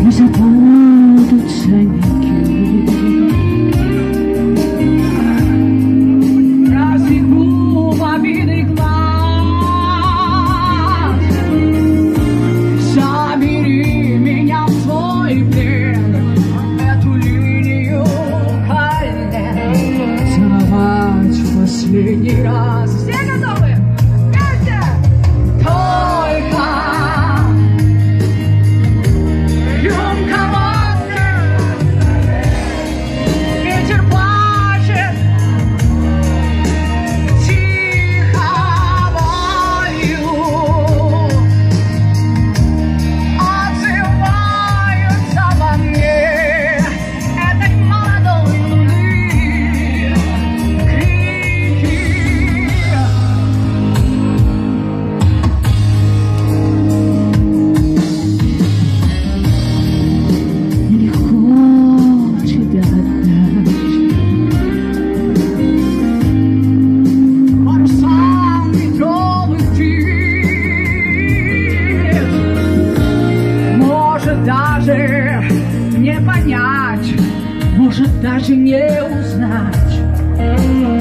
не забудутся ники. Рассеку в обиды глаз, забери меня в свой плен, эту линию колен целовать в последний раз. Все готовы? Вместе! Только рюмка водки, ветер плачет, тихо вою, отзываются во мне этой молодой луны крики. Нелегко тебя отдать парусам ветровых птиц. Может даже не понять, может даже не узнать.